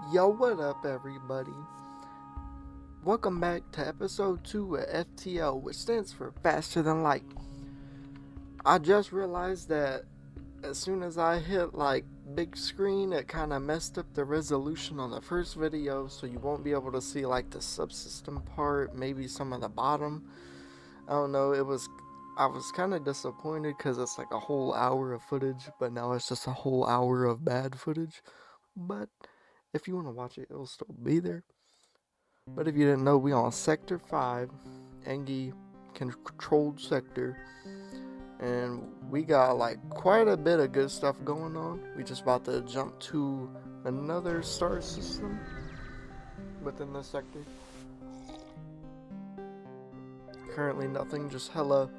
Yo, what up, everybody? Welcome back to episode 2 of FTL, which stands for Faster Than Light. I just realized that as soon as I hit big screen, it kind of messed up the resolution on the first video, so you won't be able to see the subsystem part, maybe some of the bottom. I don't know, I was kind of disappointed because it's a whole hour of footage, but now it's just a whole hour of bad footage. But if you want to watch it, it'll still be there. But if you didn't know, we on Sector 5, Engie controlled sector, and we got quite a bit of good stuff going on. We just about to jump to another star system within the sector. Currently nothing, just hella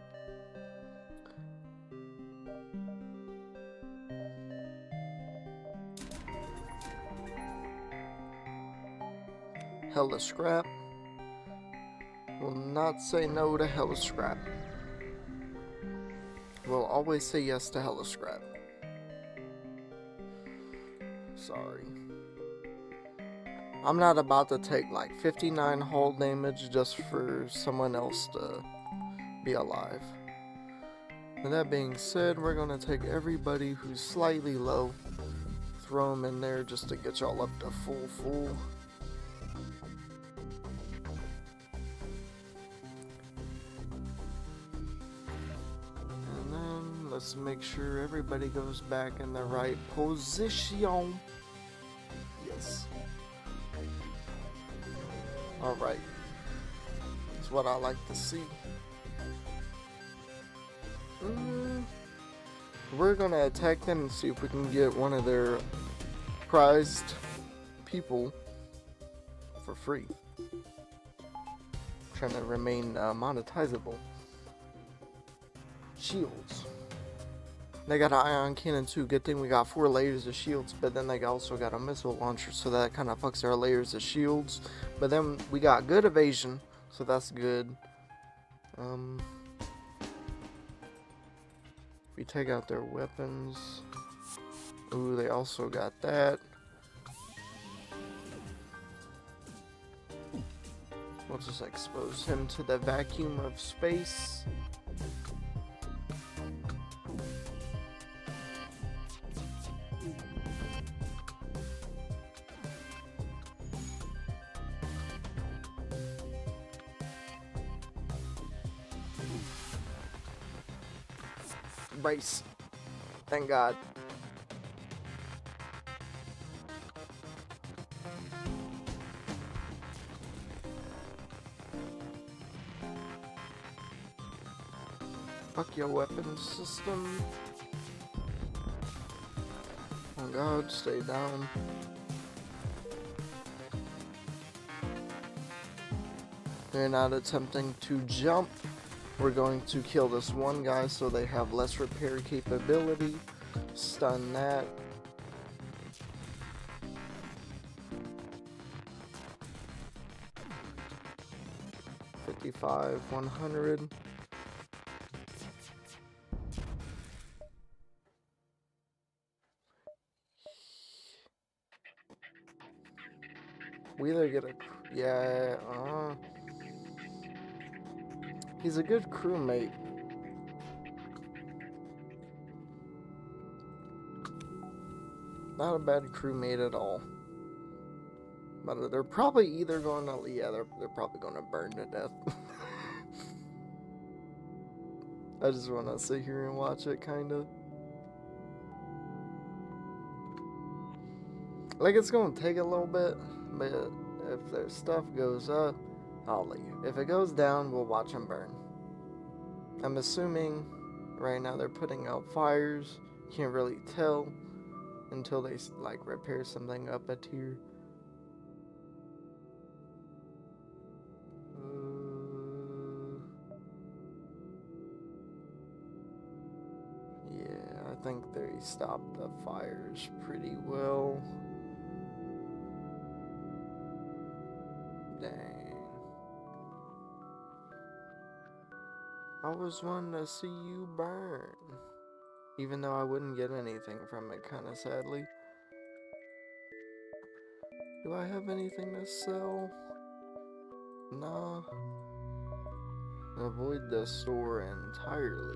scrap. Will not say no to hella scrap. We'll always say yes to hella scrap. Sorry. I'm not about to take 59 hull damage just for someone else to be alive. With that being said, we're gonna take everybody who's slightly low, throw them in there just to get y'all up to full. Let's make sure everybody goes back in the right position. Yes. Alright. That's what I like to see. We're gonna attack them and see if we can get one of their prized people for free. Trying to remain monetizable. Shields. They got an ion cannon too. Good thing we got 4 layers of shields, but then they also got a missile launcher, so that kind of fucks our layers of shields. But then we got good evasion, so that's good. We take out their weapons. Ooh, they also got that. We'll just expose him to the vacuum of space. Brace. Thank God. Fuck your weapon system. Oh God, stay down. They're not attempting to jump. We're going to kill this one guy so they have less repair capability. Stun that. $55, 100. We either get a... yeah, he's a good crewmate. Not a bad crewmate at all. But they're probably either going to... yeah, they're probably going to burn to death. I just want to sit here and watch it, kind of. It's going to take a little bit, but if their stuff goes up, I'll leave. If it goes down, we'll watch them burn. I'm assuming right now they're putting out fires. Can't really tell until they repair something up a tier. Yeah, I think they stopped the fires pretty well. Dang. I was wanting to see you burn. Even though I wouldn't get anything from it, kinda sadly. Do I have anything to sell? Nah. Avoid the store entirely.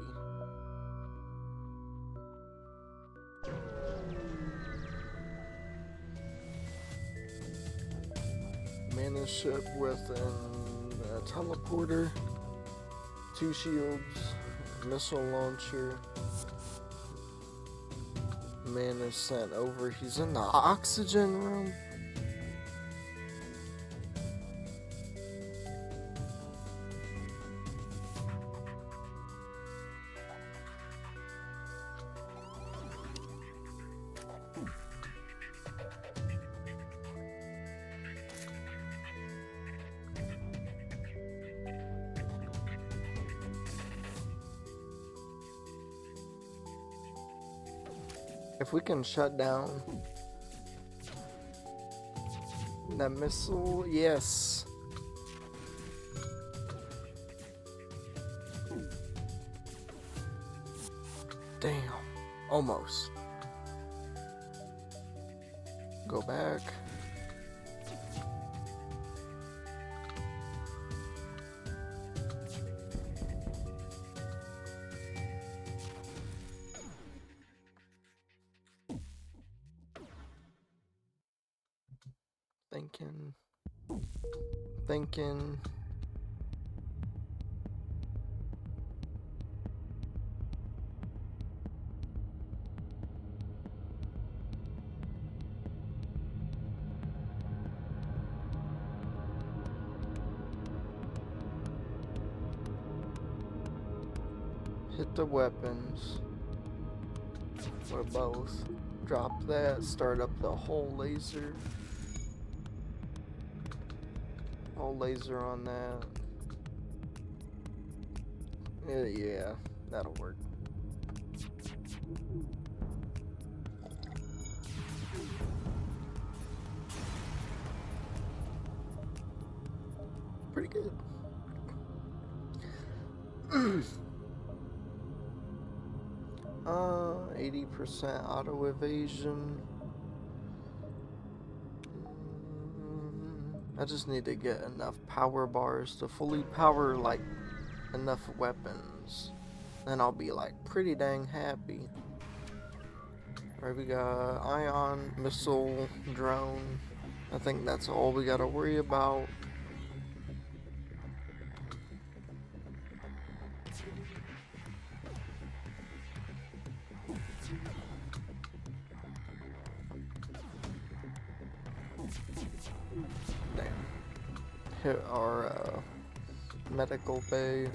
Mana ship with a teleporter, 2 shields, missile launcher. Man is sent over. He's in the oxygen room. If we can shut down that missile, yes. Damn, almost. Go back. Thinking. Hit the weapons. Or both. Drop that, start up the whole laser. Whole laser on that. Yeah, that'll work. Pretty good. 80% auto evasion. I just need to get enough power bars to fully power like enough weapons. Then I'll be like pretty dang happy. Alright, we got ion, missile, drone. I think that's all we gotta worry about. Damn. Hit our medical bay.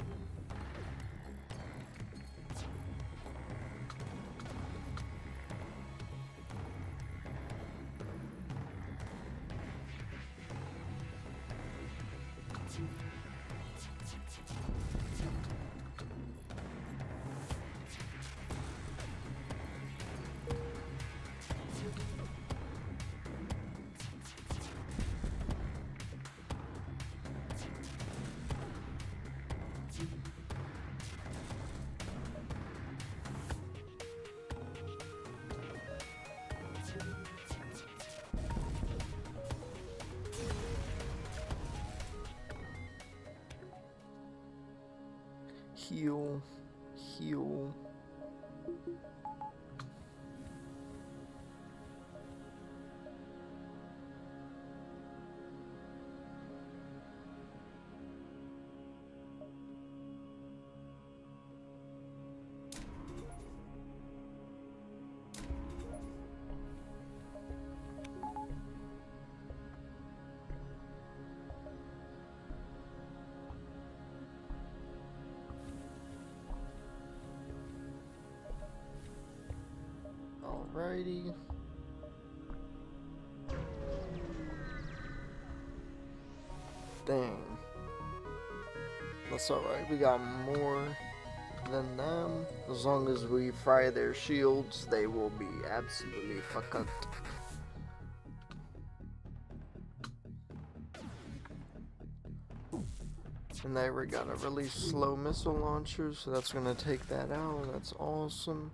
Heal. Alrighty. Dang. That's alright, we got more than them. As long as we fry their shields, they will be absolutely fucked. And there we got a really slow missile launcher, so that's gonna take that out. That's awesome.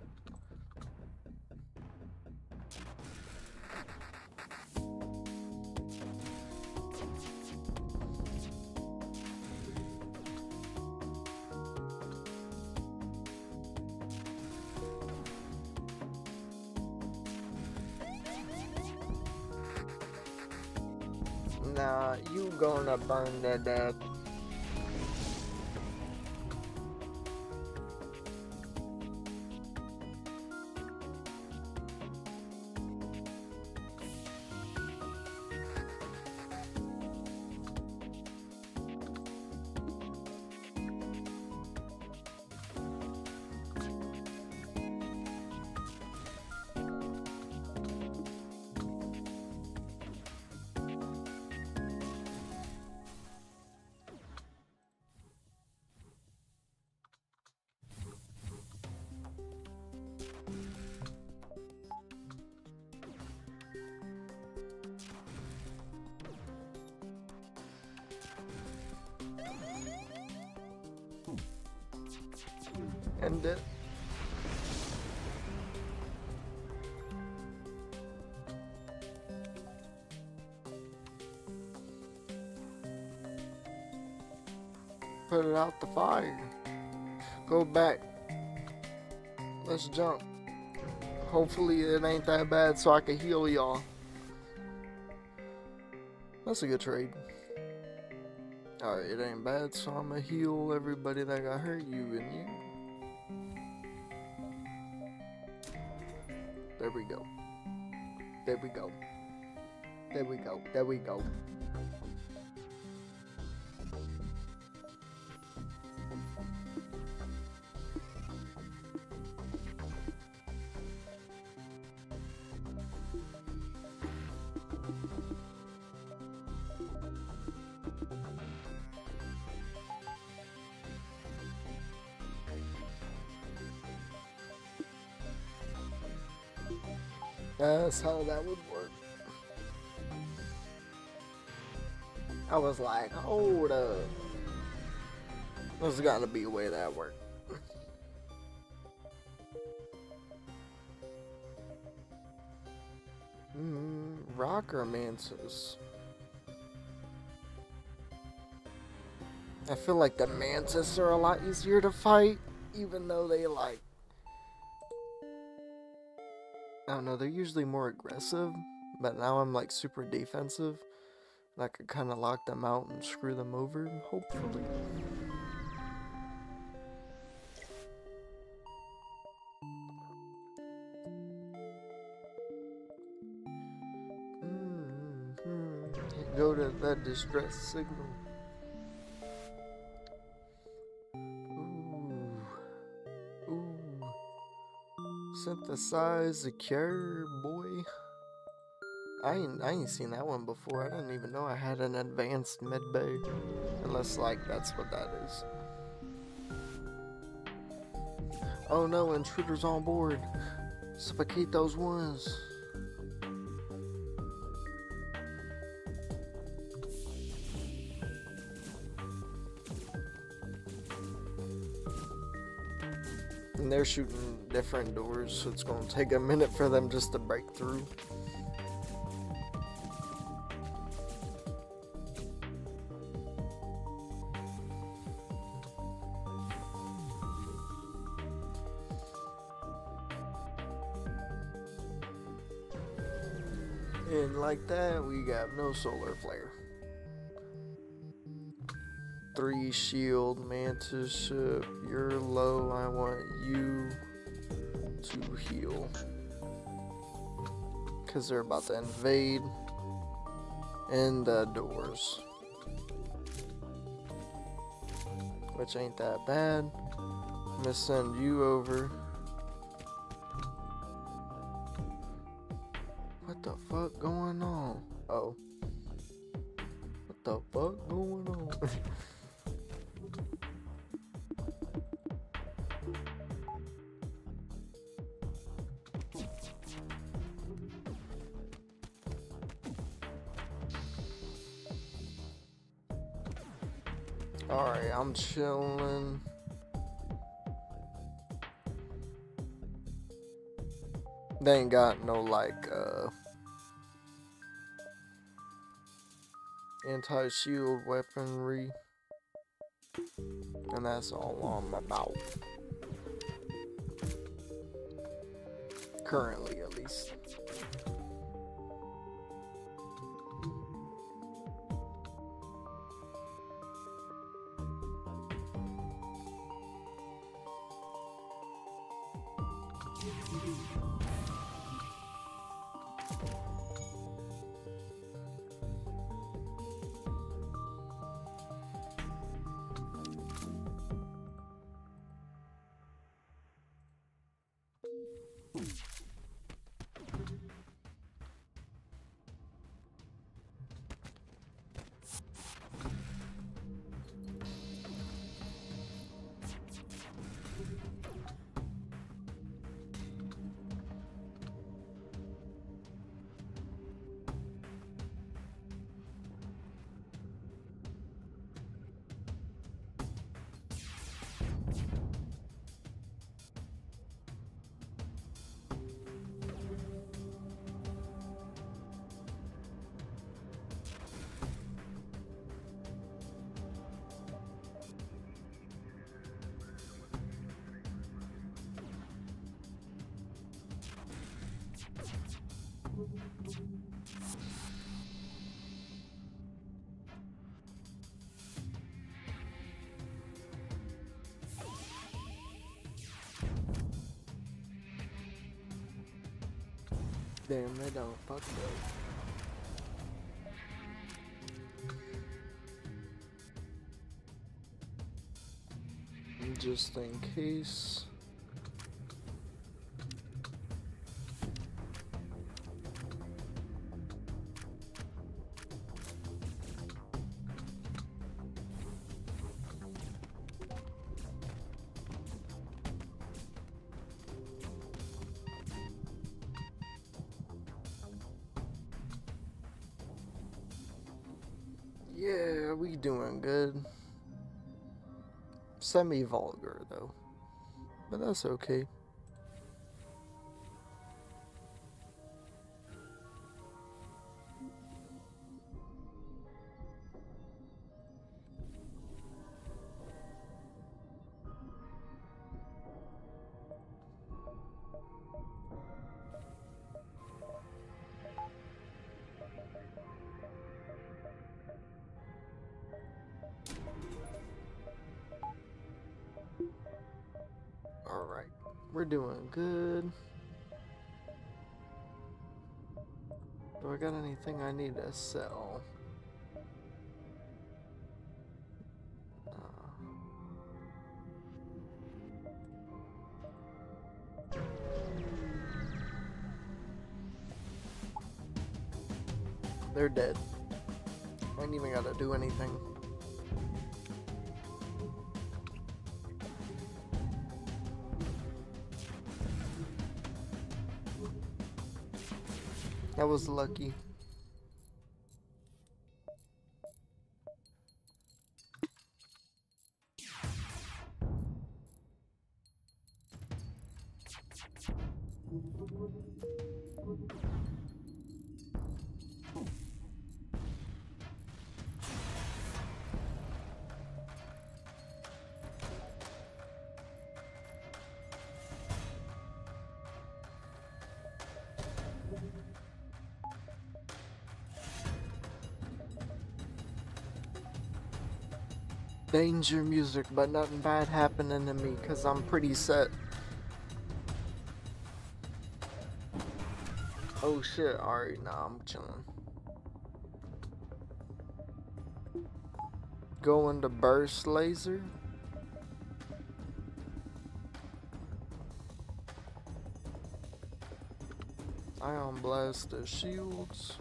Nah, you gonna burn to death. And put it out the fire. Go back. Let's jump. Hopefully it ain't that bad so I can heal y'all. That's a good trade. Alright, it ain't bad, so I'ma heal everybody that got hurt, you and you. There we go. There we go. There we go. There we go. That's how that would work. I was like, hold up. There's gotta be a way that works. Rocker mantis. I feel like the mantis are a lot easier to fight, even though they like, I don't know, they're usually more aggressive, but now I'm like super defensive. And I could kind of lock them out and screw them over, hopefully. Go to that distress signal. Synthesize the cure, boy. I ain't seen that one before. I didn't even know I had an advanced med bay. Unless, like, that's what that is. Oh no, intruders on board. Suffocate those ones. And they're shooting different doors, so it's gonna take a minute for them just to break through. And like that, we got no solar flare. 3 shield, mantis ship, you're low, I want you to heal. Cause they're about to invade. And the doors. Which ain't that bad. I'm gonna send you over. What the fuck going on? Oh. What the fuck going on? Alright, I'm chilling. They ain't got no, like, anti-shield weaponry. And that's all I'm about. Currently, at least. Damn, they don't fuck though. Just in case. Yeah, we doing good. Semi-vulgar though, but that's okay. Alright, we're doing good. Do I got anything I need to sell? They're dead. I ain't even gotta do anything. That was lucky. Danger music, but nothing bad happening to me because I'm pretty set. Oh shit, alright, nah, I'm chilling. Going to burst laser. Ion blast the shields.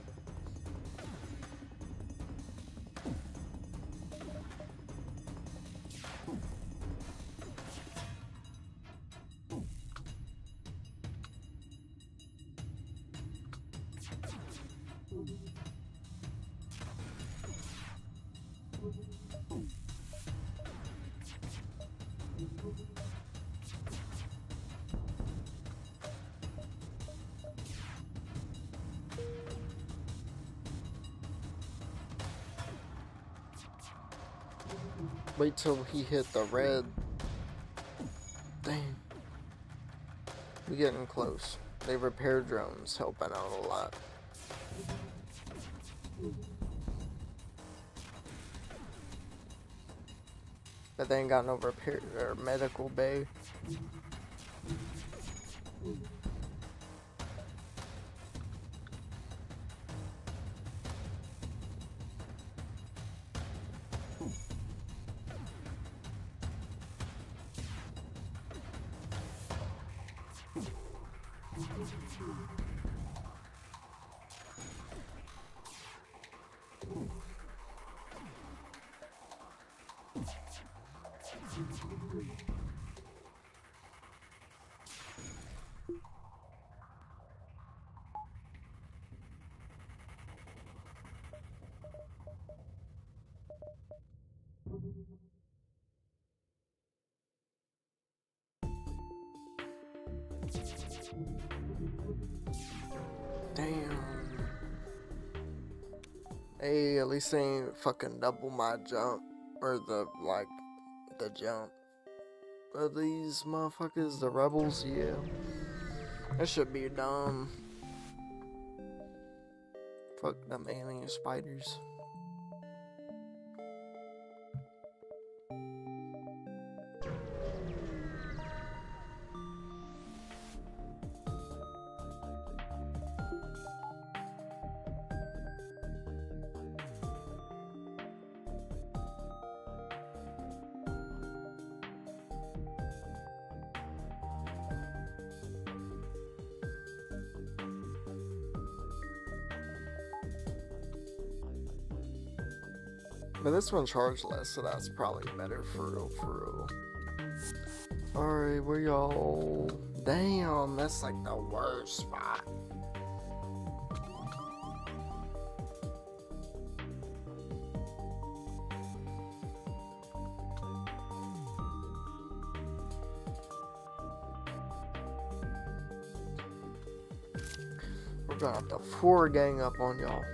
Wait till he hit the red. Dang. We getting close. They repair drones, helping out a lot. But they ain't got no repair or medical bay. Damn. Hey, at least they ain't fucking double my jump. Or the jump. Are these motherfuckers the rebels? Yeah. That should be dumb. Fuck them alien spiders. But this one charged less, so that's probably better for real. Alright, where y'all? Damn, that's like the worst spot. We're gonna have to 4 gang up on y'all.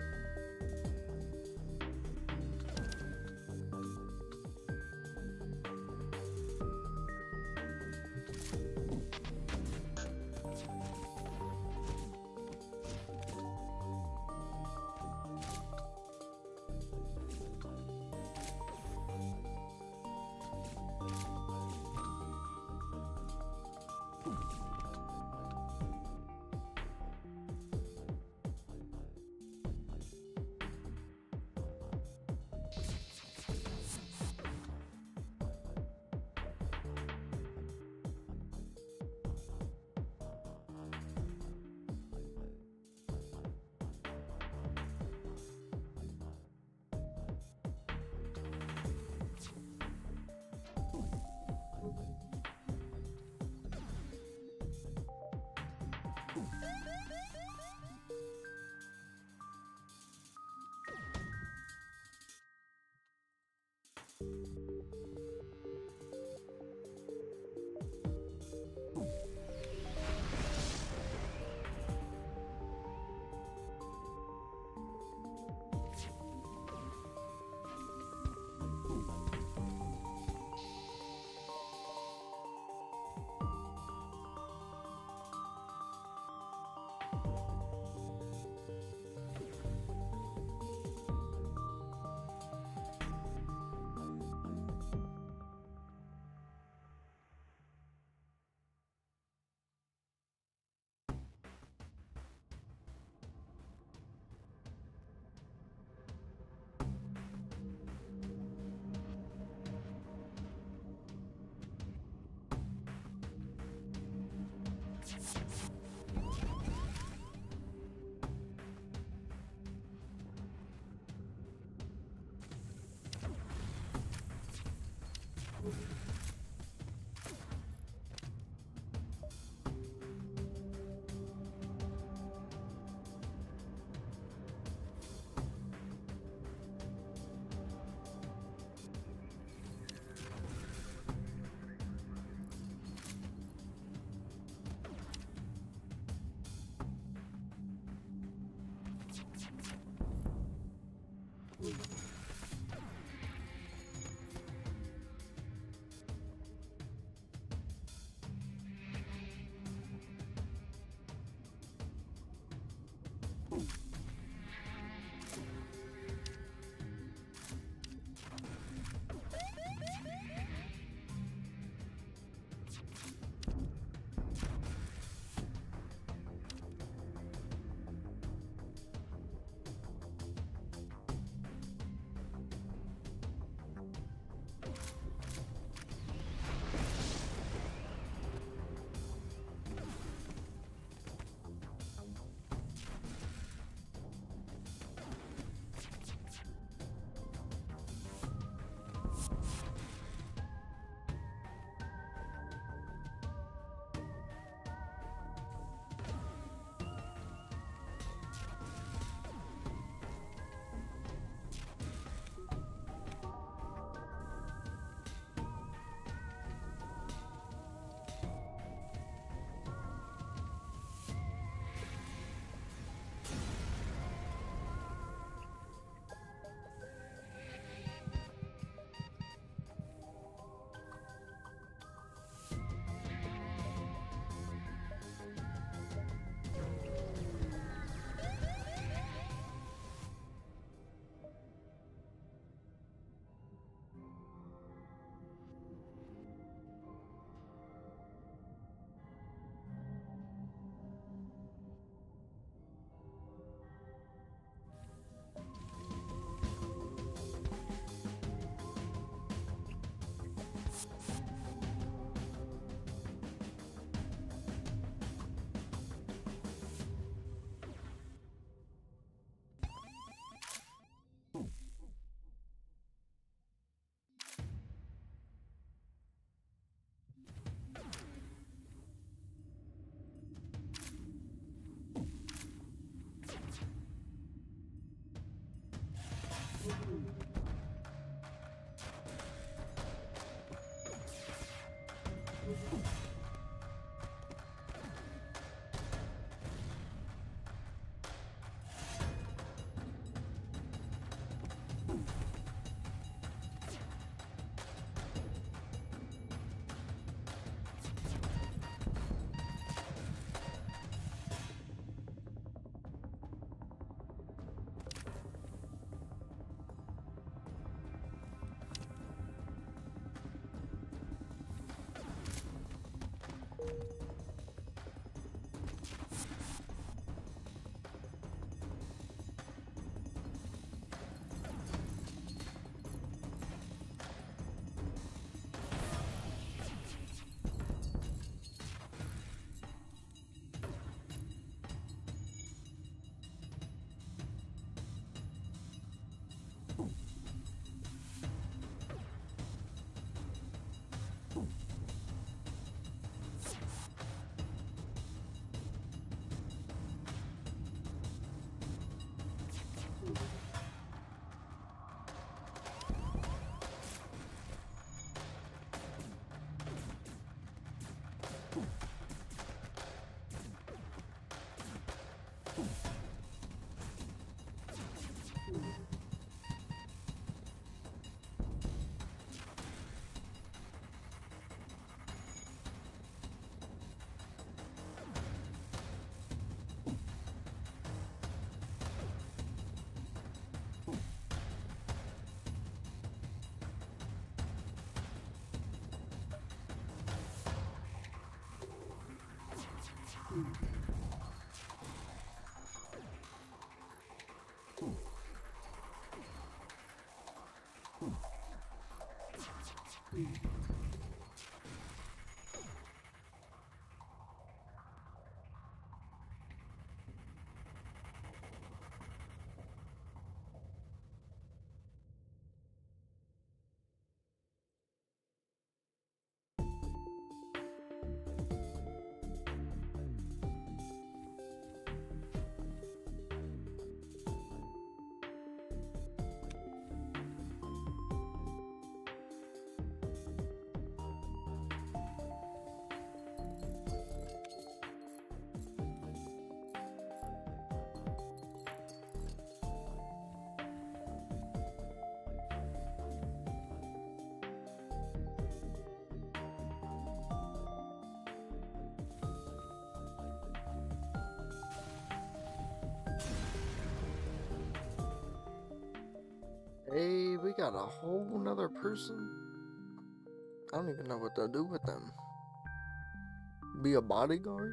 Hey, we got a whole nother person. I don't even know what to do with them. Be a bodyguard?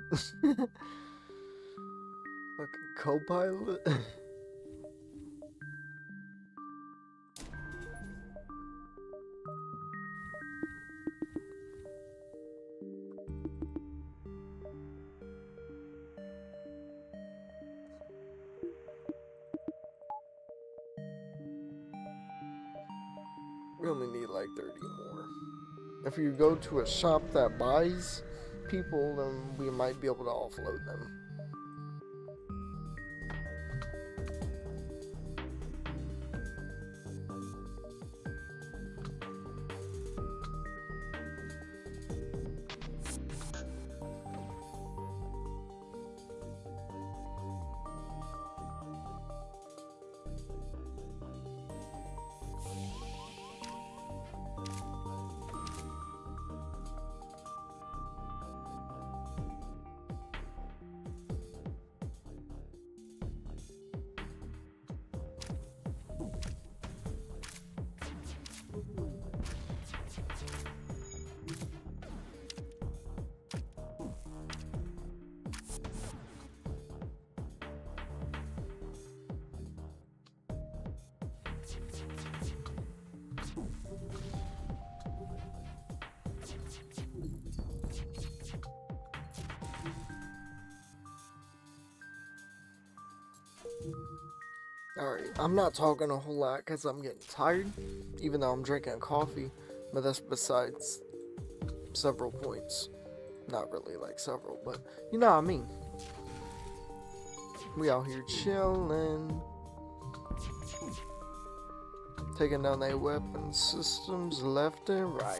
Like a co-pilot? We only need like 30 more. If you go to a shop that buys people, then we might be able to offload them. Alright, I'm not talking a whole lot because I'm getting tired, even though I'm drinking coffee, but that's besides several points. Not really like several, but you know what I mean. We out here chilling, taking down their weapon systems left and right.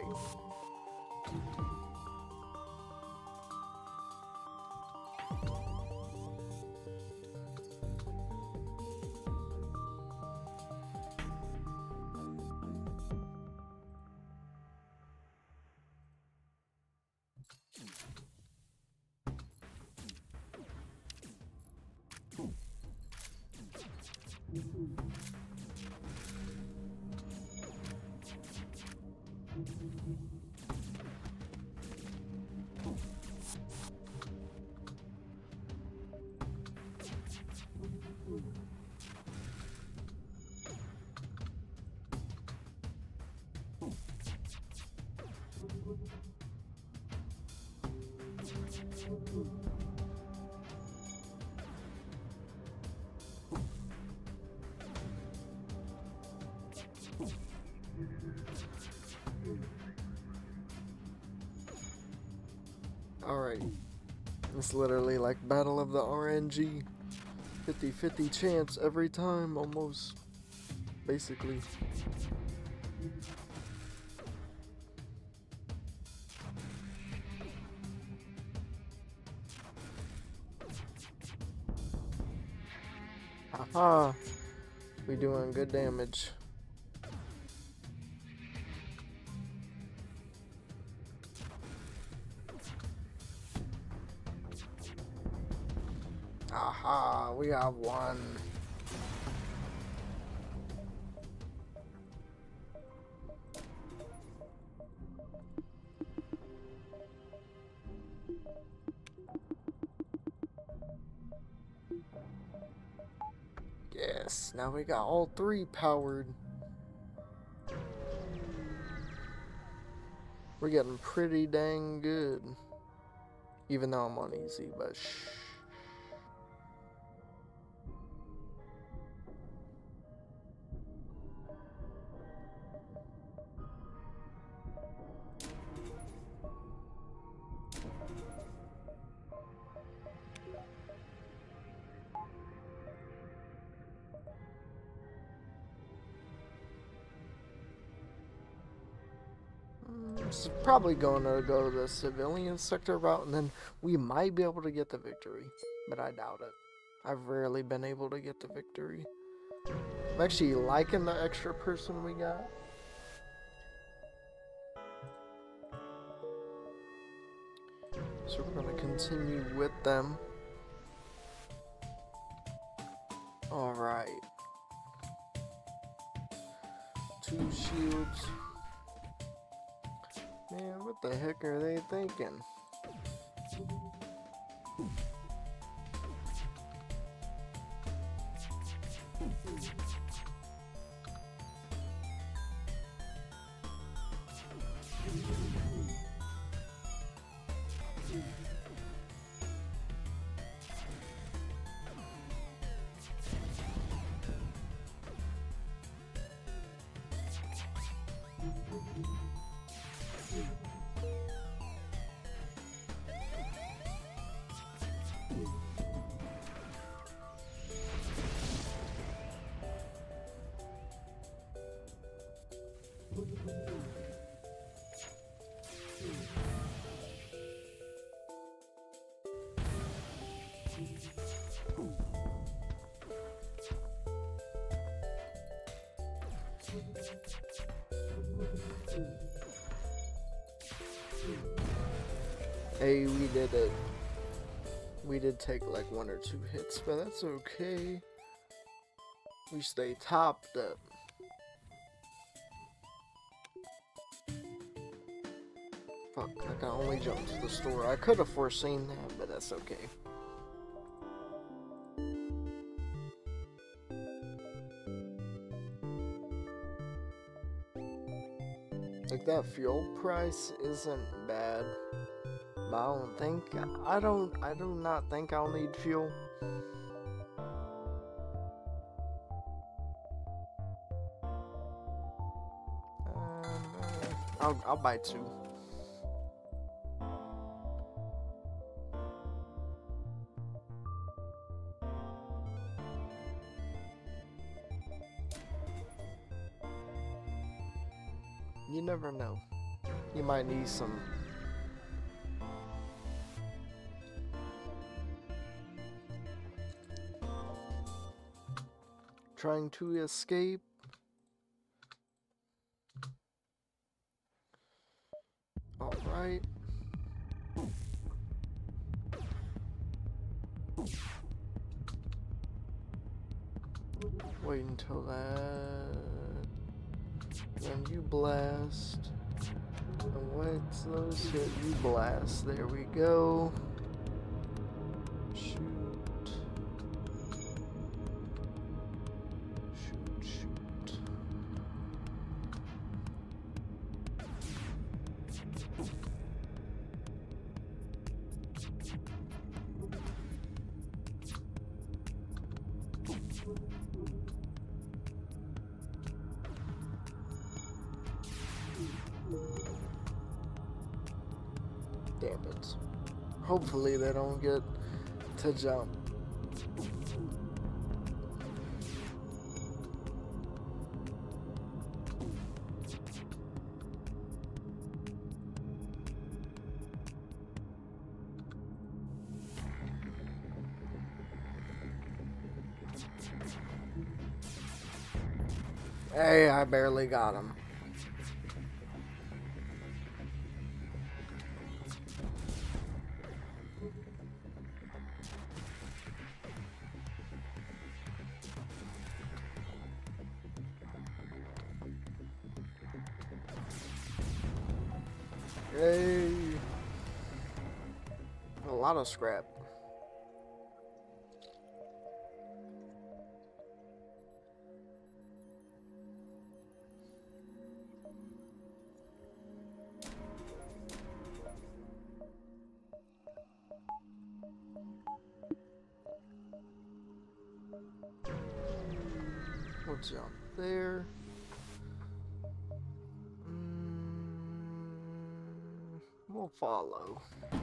Alright, it's literally like Battle of the RNG. 50-50 chance every time, almost. Basically. Haha, we doing good damage. Aha, we have one. Yes, now we got all 3 powered. We're getting pretty dang good. Even though I'm on easy, but shh. It's probably going to go the civilian sector route, and then we might be able to get the victory, but I doubt it. I've rarely been able to get the victory. I'm actually liking the extra person we got. So we're going to continue with them. Alright. 2 shields. Man, what the heck are they thinking? Hey, we did it. We did take like 1 or 2 hits, but that's okay. We stay topped up. Fuck, I can only jump to the store. I could have foreseen that, but that's okay. Like, that fuel price isn't bad. But I do not think I'll need fuel. I'll buy 2. You never know. You might need some. Trying to escape. Alright. Wait until that. Then you blast. And what's those hit? You blast. There we go. Shoot. Damn it. Hopefully they don't get to jump. Hey, I barely got him. Hey. A lot of scrap. We'll jump there. We'll follow.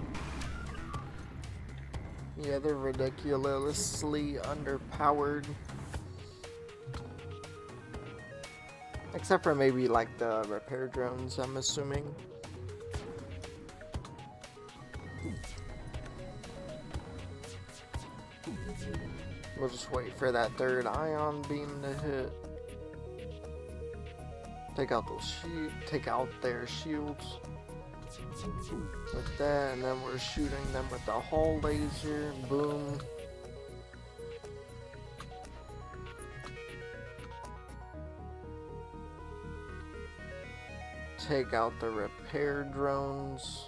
Yeah, they're ridiculously underpowered. Except for maybe like the repair drones, I'm assuming. We'll just wait for that third ion beam to hit. Take out their shields with that, and then we're shooting them with the hull laser. Boom. Take out the repair drones.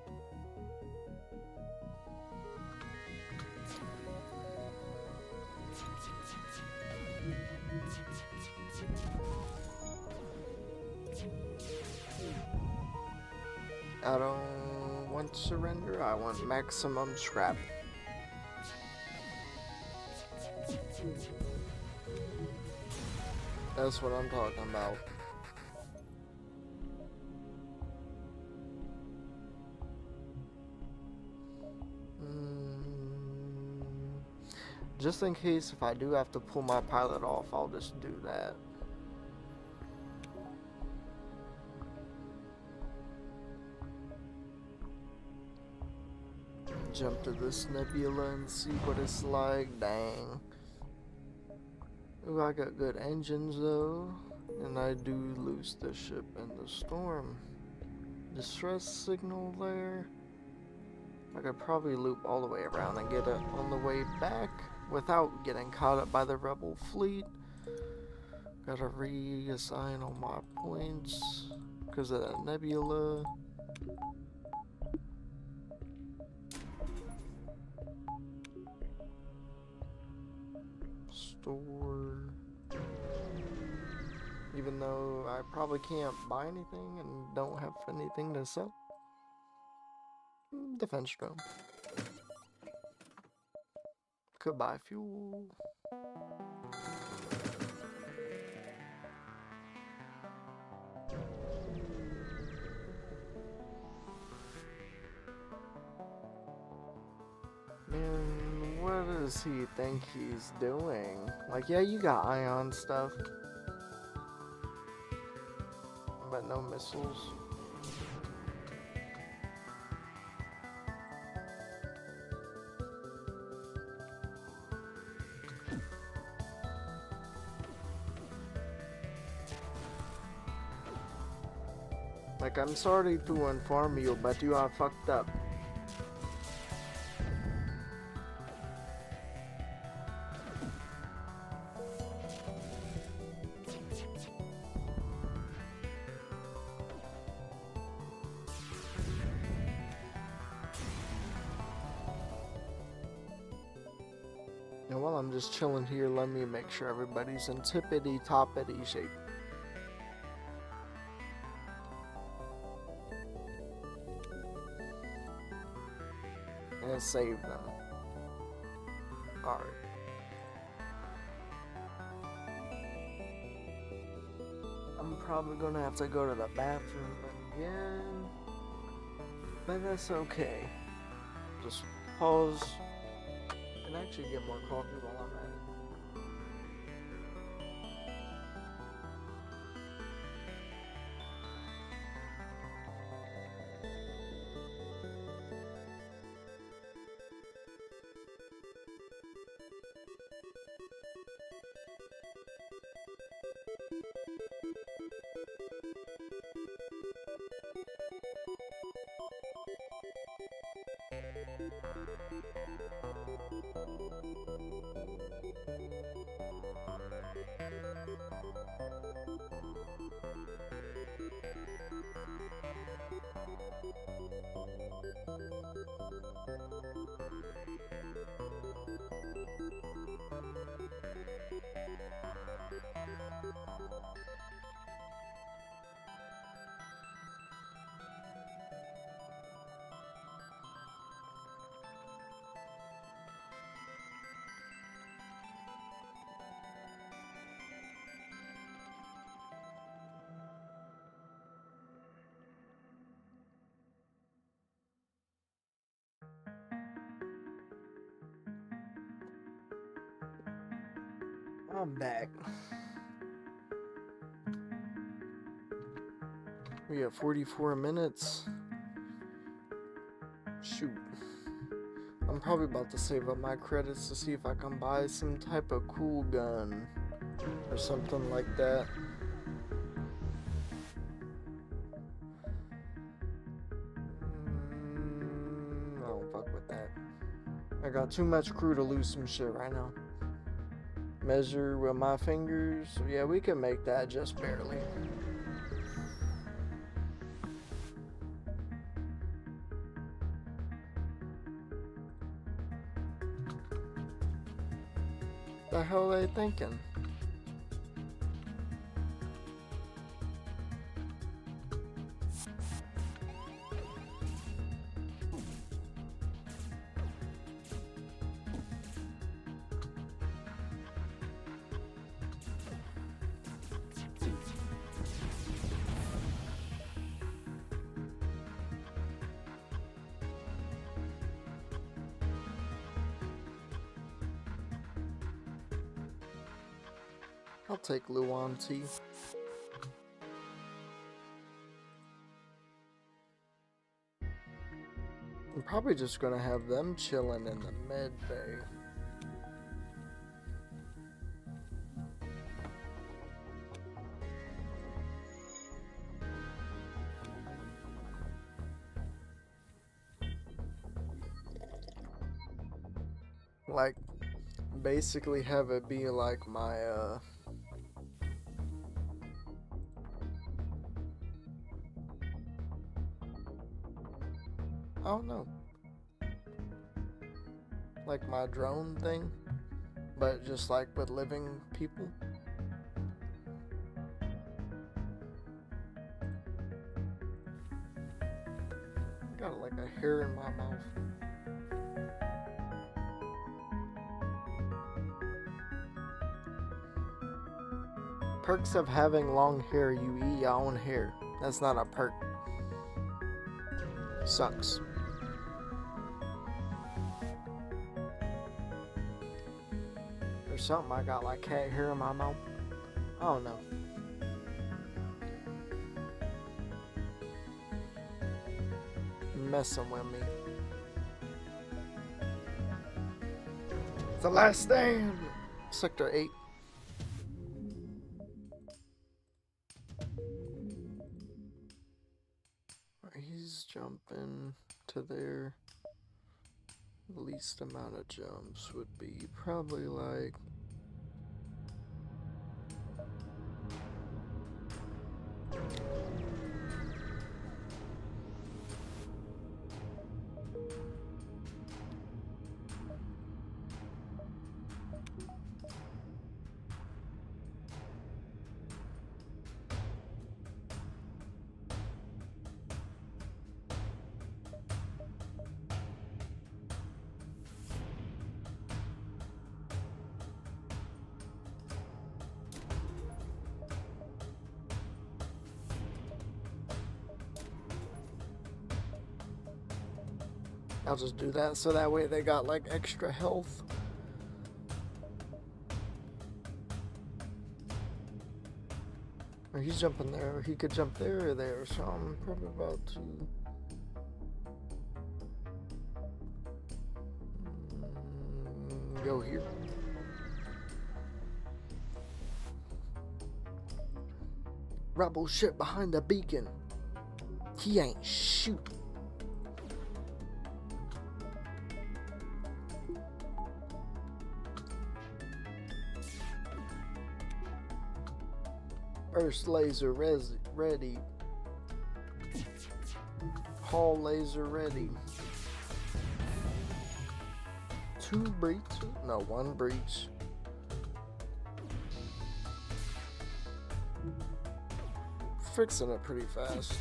I don't want surrender, I want maximum scrap. That's what I'm talking about. Just in case if I do have to pull my pilot off, I'll just do that. Jump to this nebula and see what it's like. Dang. Ooh, I got good engines though. And I do lose the ship in the storm. Distress signal there. I could probably loop all the way around and get it on the way back without getting caught up by the rebel fleet. Gotta reassign all my points because of that nebula. Store. Even though I probably can't buy anything and don't have anything to sell. Defense drone. Could buy fuel. Man, what does he think he's doing? Like, yeah, you got ion stuff, but no missiles. Like, I'm sorry to inform you, but you are fucked up. And while I'm just chilling here, let me make sure everybody's in tippity-toppity shape. And save them. Alright. I'm probably gonna have to go to the bathroom again. But that's okay. Just pause and actually get more coffee while I'm at it. I'm back. We have 44 minutes. Shoot. I'm probably about to save up my credits to see if I can buy some type of cool gun or something like that. I don't fuck with that. I got too much crew to lose some shit right now. Measure with my fingers. Yeah, we can make that just barely. The hell are they thinking? I'll take Luan tea. I'm probably just gonna have them chilling in the med bay. Like, basically have it be like my, I don't know. Like my drone thing, but just like with living people. Got like a hair in my mouth. Perks of having long hair, you eat your own hair. That's not a perk. Sucks. Or something, I got like cat hair in my mouth. I don't know. Messing with me. The last stand! Sector 8. He's jumping to there. The least amount of jumps would be probably like I'll just do that so that way they got like extra health. Or he's jumping there, or he could jump there or there, so I'm probably about to go here. Rebel shit behind the beacon. He ain't shoot. First laser ready. Hall laser ready. 2 breaches? No, 1 breach. Fixing it pretty fast.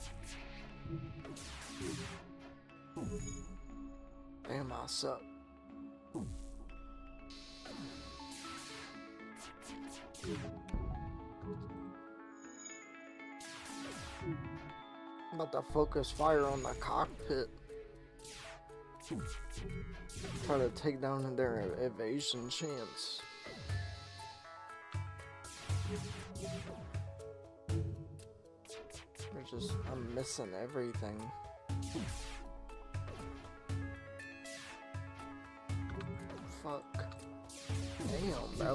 Damn, I suck. I'm about to focus fire on the cockpit. Try to take down their evasion chance. I'm missing everything. Fuck. Damn, bro.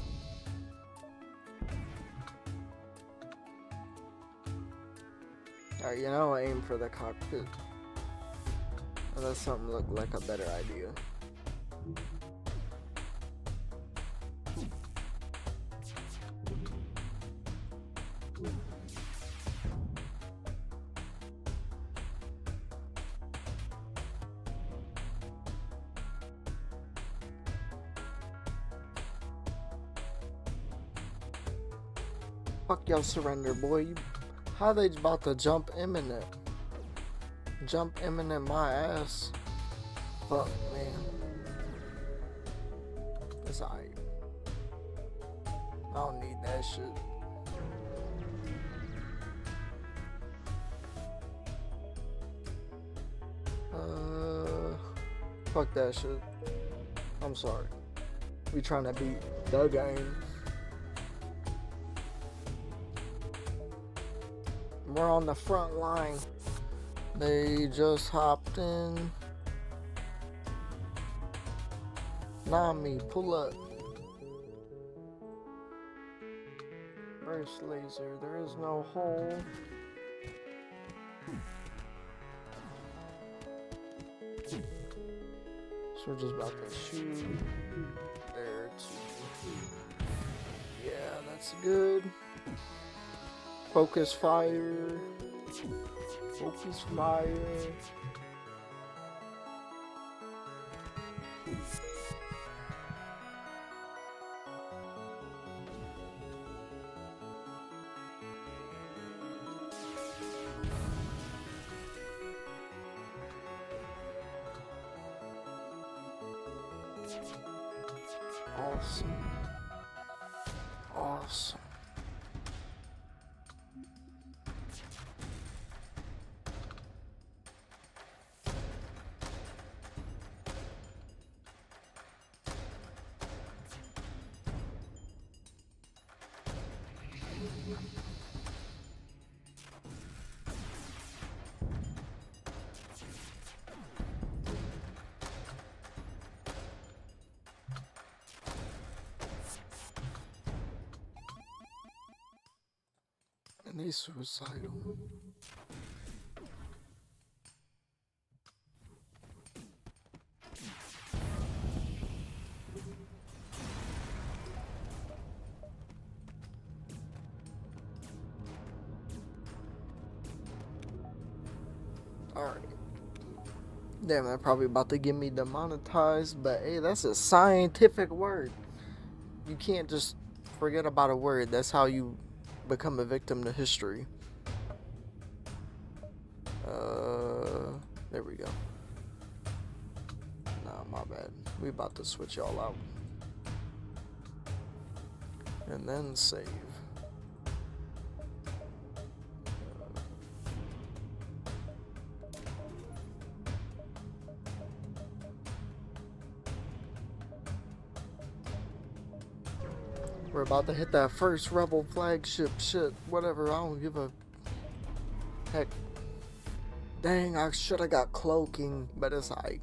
Alright, you know, aim for the cockpit. Unless something looked like a better idea. Fuck your surrender, boy. How they about to jump imminent? Jump imminent my ass. Fuck, man. It's alright. I don't need that shit. Fuck that shit. I'm sorry. We trying to beat the game. We're on the front line. They just hopped in. Nami, pull up. Burst laser, there is no hole. So we're just about to shoot. There too. Yeah, that's good. Focus fire. Focus fire. Awesome. Awesome. And he's suicidal. Alright. Damn, they're probably about to get me demonetized, but hey, that's a scientific word. You can't just forget about a word. That's how you become a victim to history. There we go. Nah, my bad. We about to switch y'all out. And then save. We're about to hit that first Rebel flagship shit. Whatever, I don't give a heck. Dang, I should have got cloaking, but it's alright.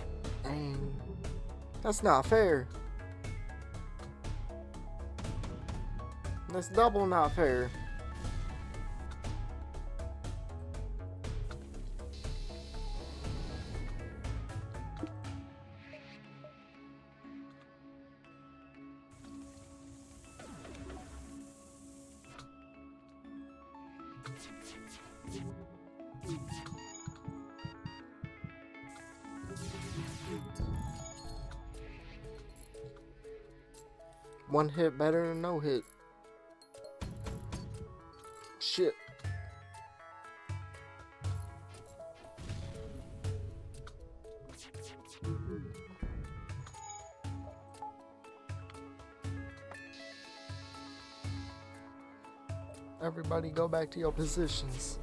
Dang. That's not fair. It's double not fair. One hit better than no hit. Shit. Everybody go back to your positions.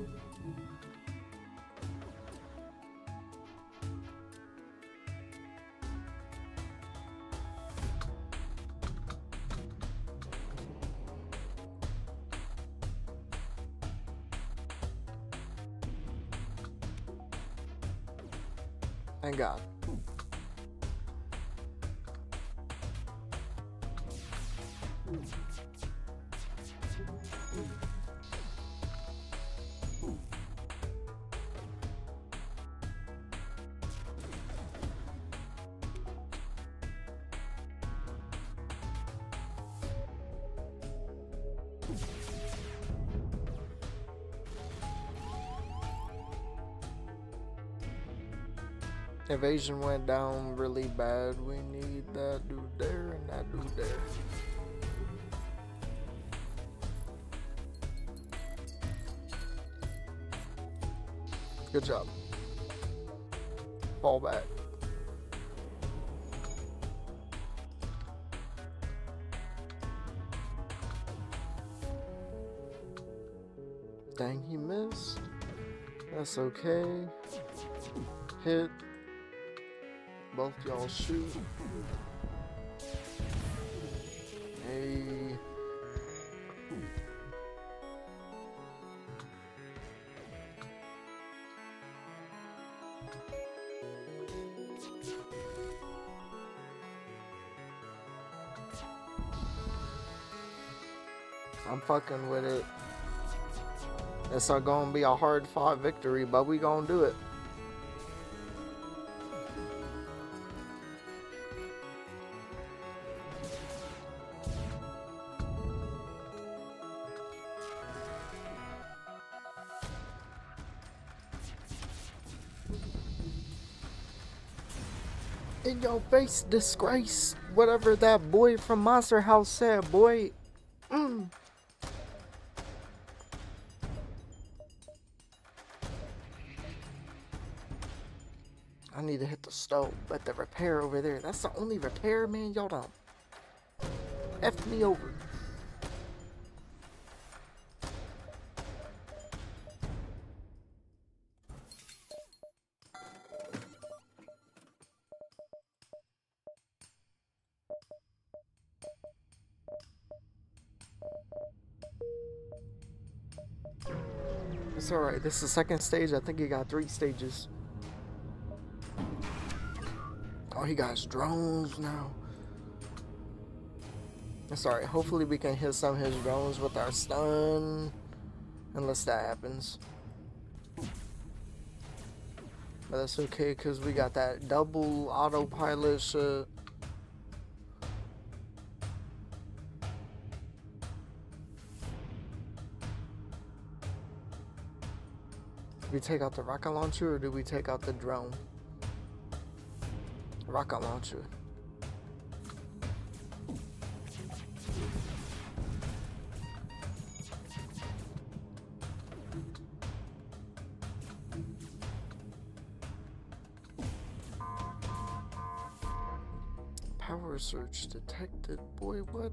Thank God. Evasion went down really bad. We need that dude there and that dude there. Good job. Fall back. Dang, he missed. That's okay. Hit. Both y'all shoot. Hey. I'm fucking with it. It's gonna be a hard fought victory, but we gonna do it. In your face, disgrace. Whatever that boy from Monster House said, boy. I need to hit the stove, but the repair over there, that's the only repair, man. Y'all don't F me over. It's alright, this is the second stage. I think he got 3 stages. Oh, he got drones now. It's alright, hopefully we can hit some of his drones with our stun. Unless that happens. But that's okay, because we got that double autopilot shit. Did we take out the rocket launcher or did we take out the drone? Rocket launcher. Power surge detected. Boy, what?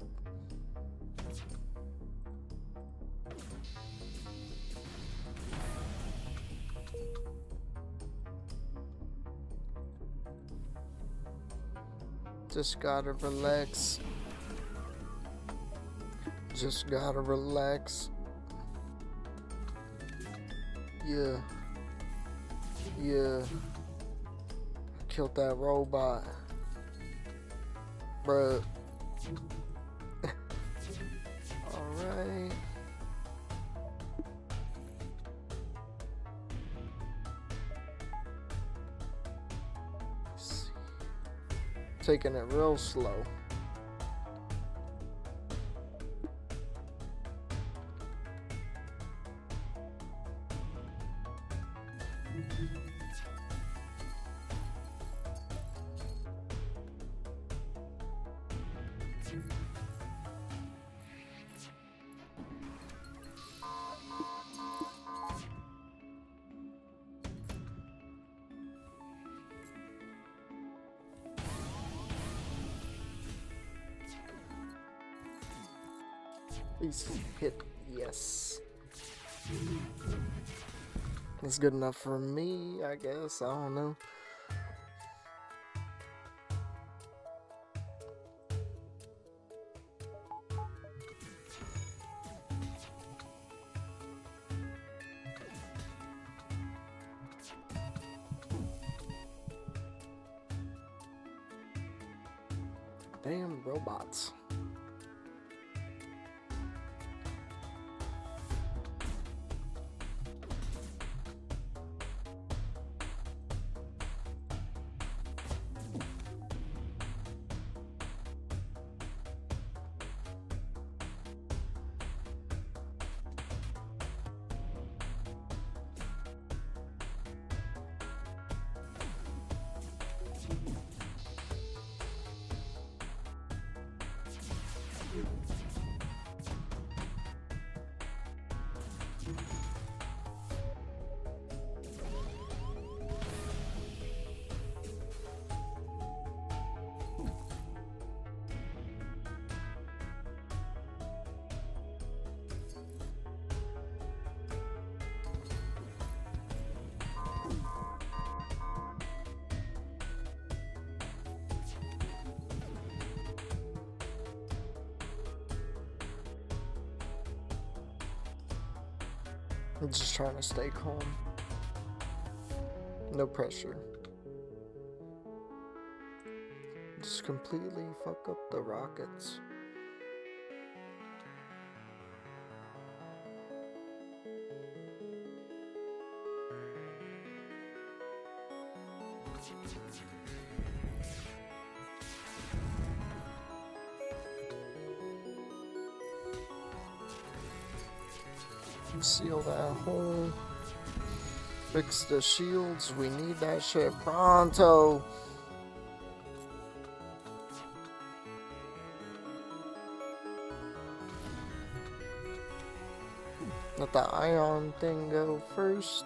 Just gotta relax. Just gotta relax. Yeah. Yeah. I killed that robot. Bruh. taking it real slow. Please hit yes. It's good enough for me, I guess. I don't know. Damn robots. I'm just trying to stay calm. No pressure. Just completely fuck up the rockets. Seal that hole. Fix the shields. We need that shit pronto. Let the ion thing go first.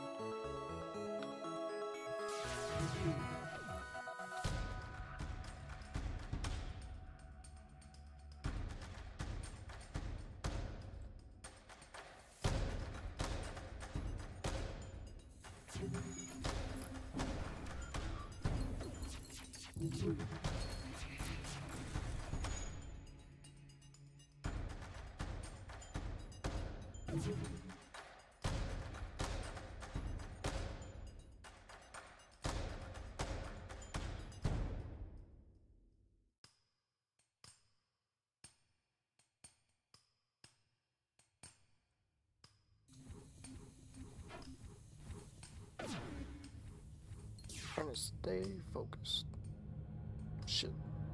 Trying to stay focused. Shit.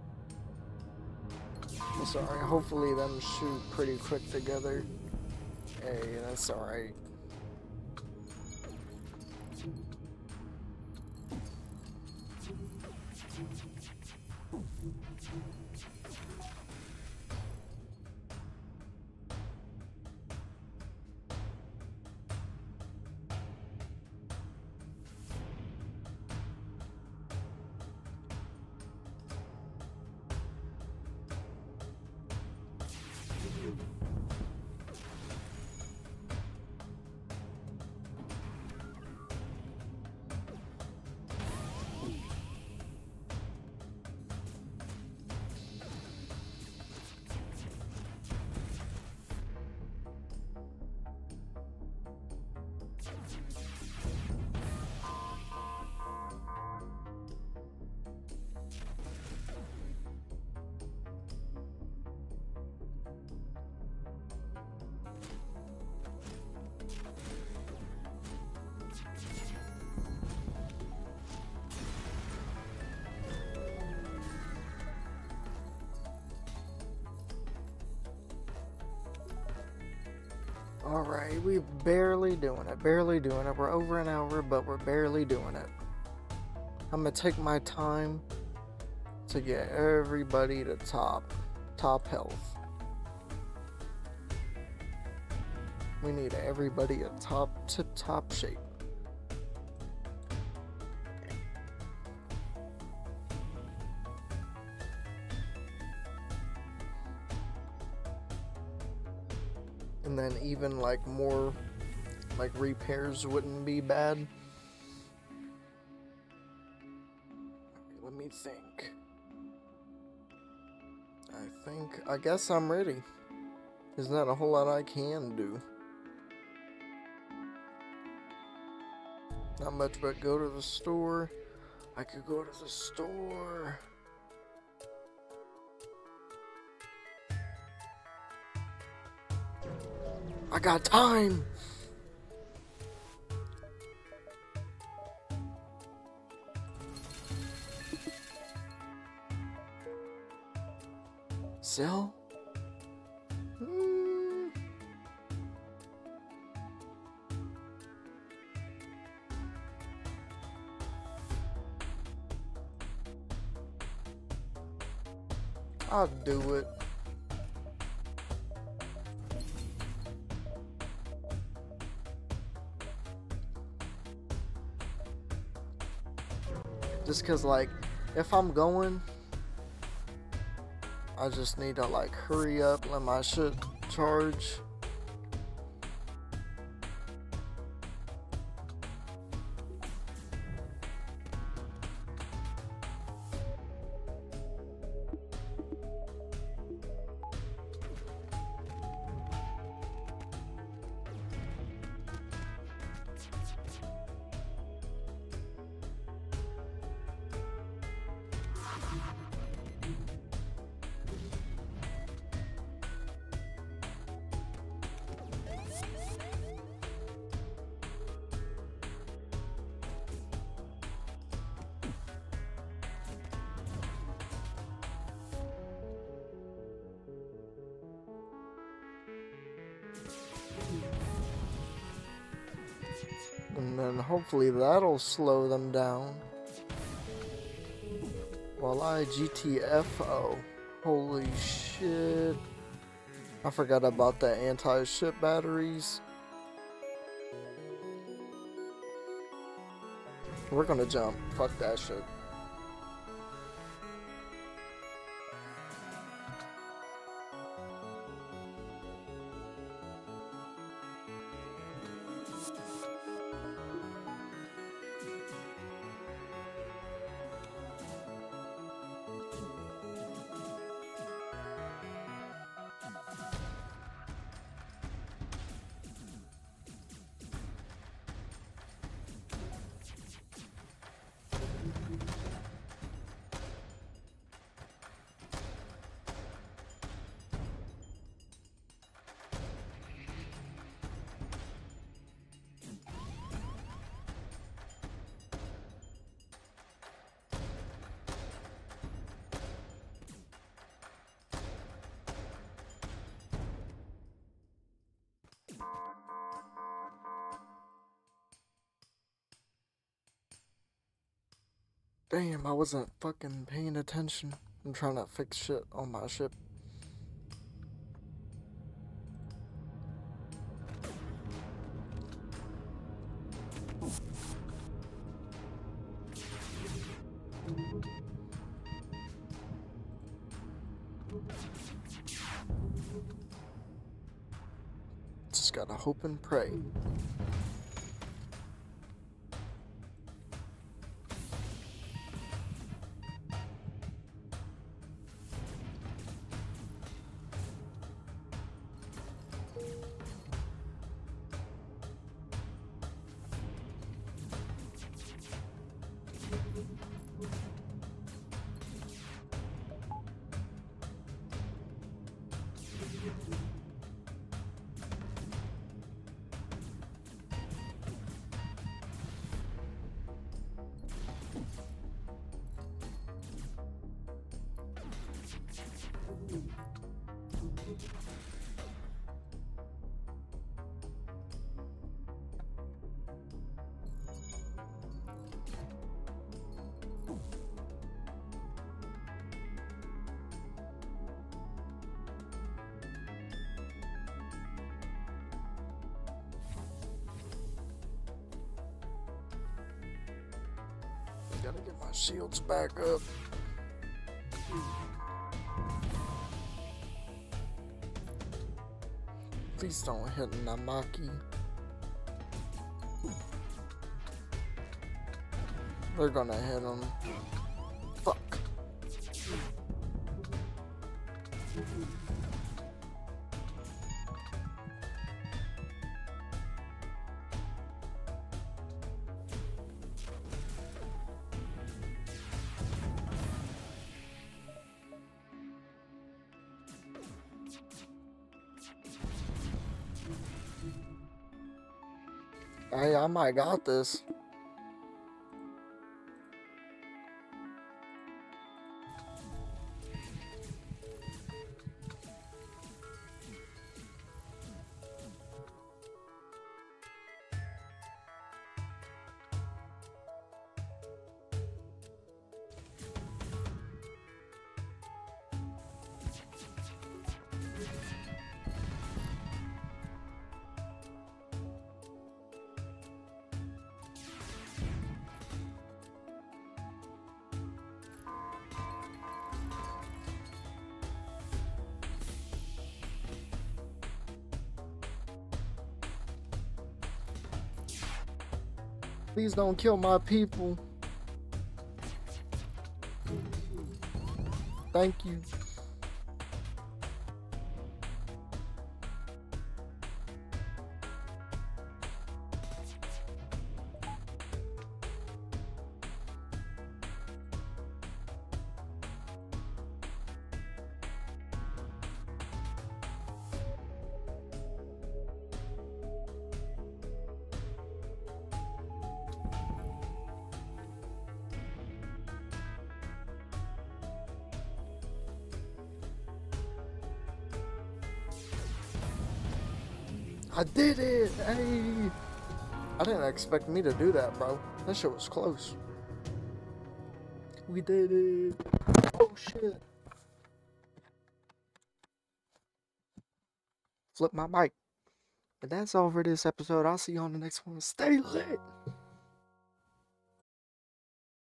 That's alright. Hopefully them shoot pretty quick together. Hey, that's alright. Alright, we're barely doing it. Barely doing it. We're over an hour, but we're barely doing it. I'm gonna take my time to get everybody to top health. We need everybody at tip-top shape. And then even like more like repairs wouldn't be bad. Let me think. I guess I'm ready. There's not a whole lot I can do. Not much but go to the store. I could go to the store. I got time! Sell? I'll do it. Just cause like, if I'm going, I just need to like hurry up, let my shit charge. And then hopefully that'll slow them down. While I GTFO. Holy shit. I forgot about the anti-ship batteries. We're gonna jump. Fuck that shit. Damn, I wasn't fucking paying attention. I'm trying to fix shit on my ship. Just gotta hope and pray. Gotta get my shields back up. Please don't hit Namaki. They're gonna hit him. Fuck. Hey, I might got this. Please don't kill my people. Thank you. I did it! Hey! I didn't expect me to do that, bro. That shit was close. We did it! Oh shit! Flip my mic. But that's all for this episode. I'll see you on the next one. Stay lit!